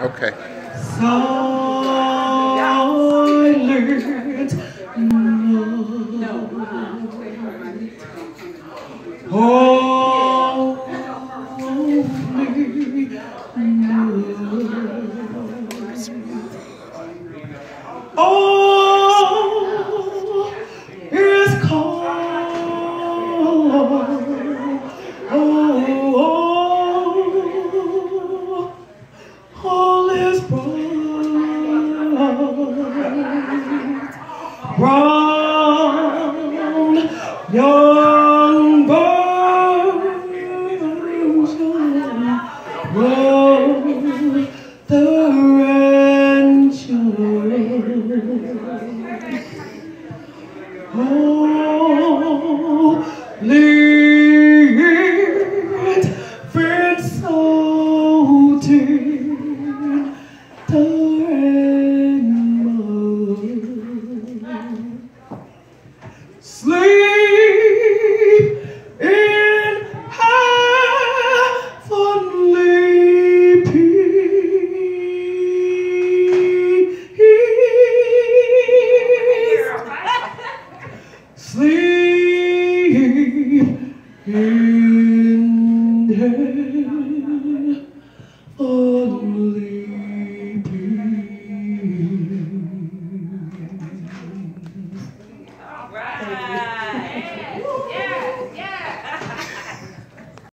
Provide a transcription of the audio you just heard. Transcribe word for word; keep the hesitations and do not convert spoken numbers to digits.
Okay. Silent night. Holy night. All is calm. Oh, all is bright. Round young birds roll the holy infant salted the rainbow. Sleep in heavenly peace. Sleep in